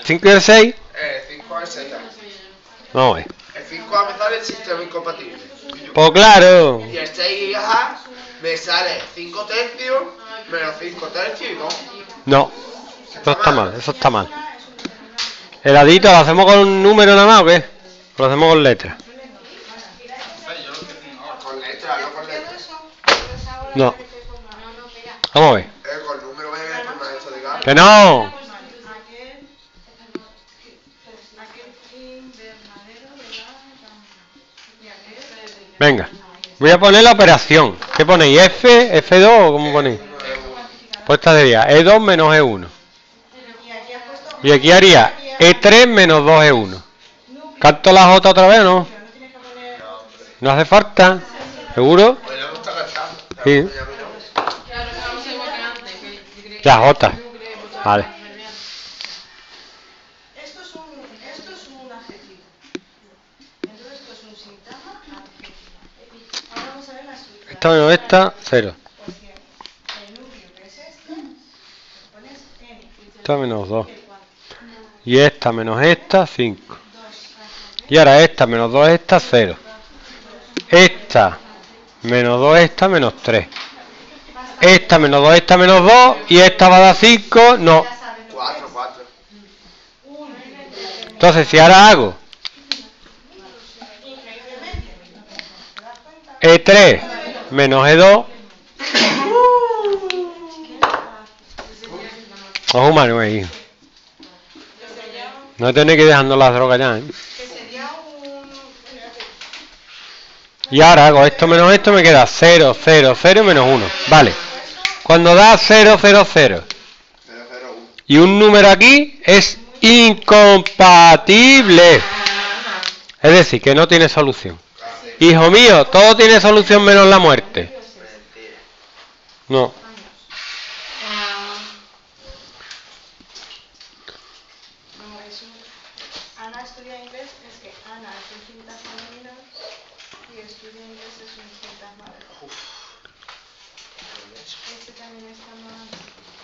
5 y el 6. 5A y 6A. Vamos a ver. El 5A me sale el sistema incompatible. Pues claro. Y el 6A me sale 5 tercios menos 5 tercios y 2. No. Eso está mal, eso está mal. ¿El adito lo hacemos con un número nada más o qué? Lo hacemos con letras. Con letras, no con letras. No. Vamos a ver. Con número B es más esto de gato. ¡Que no! Venga. Voy a poner la operación. ¿Qué ponéis? ¿F? ¿F2 o cómo ponéis? Pues esta sería E2 menos E1. Y aquí haría E3 menos 2E1. ¿Canto la J otra vez o no? No hace falta. ¿Seguro? Sí. La J. Vale. Esto es un adjetivo. Entonces esto es un sintagma adjetivo. Ahora vamos a ver la estructura. Esta menos esta, 0. Porque el núcleo que es este, pones n. Esta menos 2. Y esta menos esta, 5. Y ahora esta menos 2 esta, 0. Esta menos 2 esta, menos 3. Esta menos 2 esta, menos 2. Y esta va a dar 5, no. 4. Entonces si ahora hago E3 menos E2, ojo Manuel, no tenéis que ir dejando las drogas ya, ¿eh? Y ahora hago esto menos esto, me queda 0, 0, 0 menos 1. Vale. Cuando da 0, 0, 0 y un número aquí es incompatible. Es decir, que no tiene solución. Hijo mío, todo tiene solución menos la muerte. No. Ana estudia inglés, es que Ana es un sintagma nominal y estudia inglés es un sintagma verbal. Este también está mal.